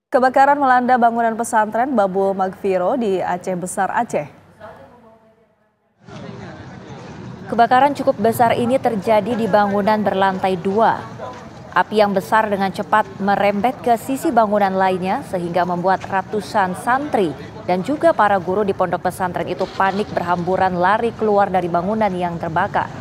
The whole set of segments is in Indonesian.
Kebakaran melanda bangunan pesantren Babul Magfiro di Aceh Besar, Aceh. Kebakaran cukup besar ini terjadi di bangunan berlantai 2. Api yang besar dengan cepat merembet ke sisi bangunan lainnya sehingga membuat ratusan santri dan juga para guru di pondok pesantren itu panik berhamburan lari keluar dari bangunan yang terbakar.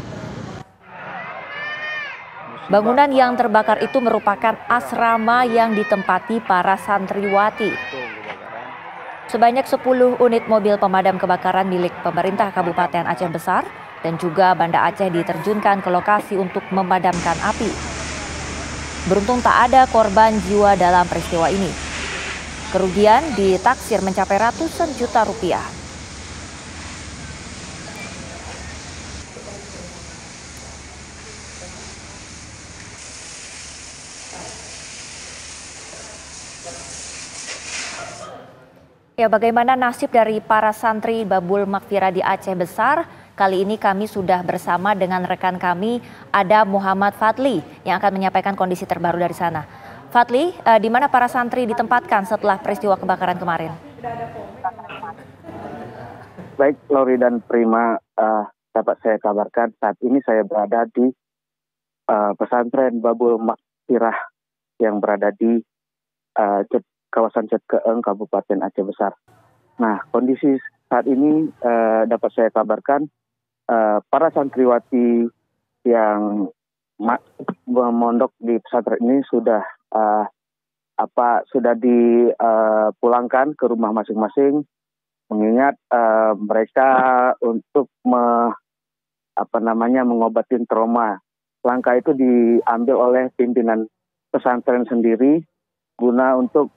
Bangunan yang terbakar itu merupakan asrama yang ditempati para santriwati. Sebanyak 10 unit mobil pemadam kebakaran milik pemerintah Kabupaten Aceh Besar dan juga Banda Aceh diterjunkan ke lokasi untuk memadamkan api. Beruntung tak ada korban jiwa dalam peristiwa ini. Kerugian ditaksir mencapai ratusan juta rupiah. Ya, bagaimana nasib dari para santri Babul Magfiro di Aceh Besar? Kali ini kami sudah bersama dengan rekan kami, ada Muhammad Fadli yang akan menyampaikan kondisi terbaru dari sana. Fadli, di mana para santri ditempatkan setelah peristiwa kebakaran kemarin? Baik, Lori dan Prima, dapat saya kabarkan saat ini saya berada di pesantren Babul Magfiro yang berada di kawasan Cetkeeng, Kabupaten Aceh Besar. Nah, kondisi saat ini dapat saya kabarkan para santriwati yang memondok di pesantren ini sudah dipulangkan ke rumah masing-masing, mengingat mereka untuk mengobatin trauma. Langkah itu diambil oleh pimpinan pesantren sendiri guna untuk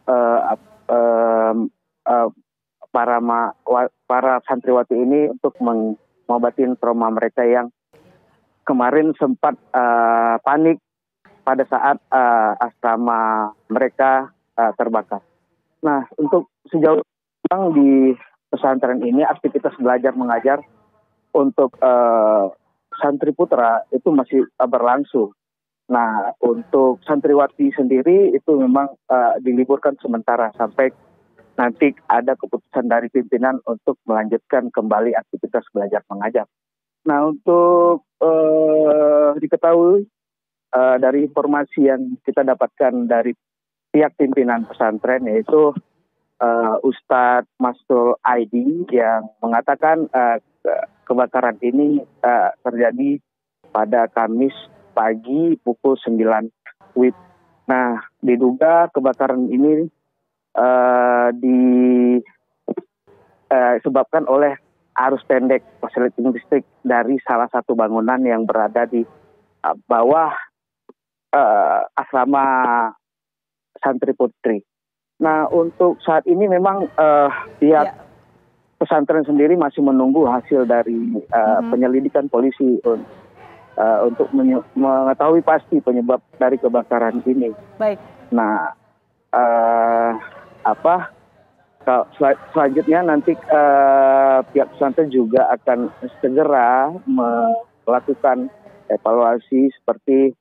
para santriwati ini untuk mengobatin trauma mereka yang kemarin sempat panik pada saat asrama mereka terbakar. Nah, untuk sejauh ini di pesantren ini aktivitas belajar mengajar untuk santri putra itu masih berlangsung. Nah, untuk santriwati sendiri itu memang diliburkan sementara sampai nanti ada keputusan dari pimpinan untuk melanjutkan kembali aktivitas belajar mengajar. Nah, untuk diketahui dari informasi yang kita dapatkan dari pihak pimpinan pesantren, yaitu Ustadz Mastul Aidi yang mengatakan kebakaran ini terjadi pada Kamis pagi pukul 9 WIB. Nah, diduga kebakaran ini disebabkan oleh arus pendek korsleting listrik dari salah satu bangunan yang berada di bawah asrama santri putri. Nah, untuk saat ini memang pihak pesantren sendiri masih menunggu hasil dari penyelidikan polisi untuk mengetahui pasti penyebab dari kebakaran ini. Baik. Nah, selanjutnya nanti pihak pesantren juga akan segera melakukan evaluasi seperti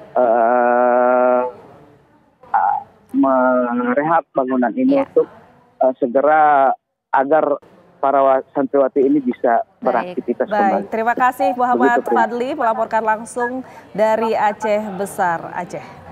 merehab bangunan ini untuk segera agar para santriwati ini bisa beraktivitas kembali. Baik, terima kasih Muhammad Fadli melaporkan langsung dari Aceh Besar, Aceh.